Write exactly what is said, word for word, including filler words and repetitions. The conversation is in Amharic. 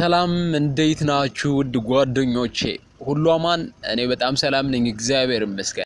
ሰላም እንዴት ናችሁ ውድ ጓደኞቼ ሁሉ አማን እኔ በጣም ሰላም ነኝ እግዚአብሔር ይመስገን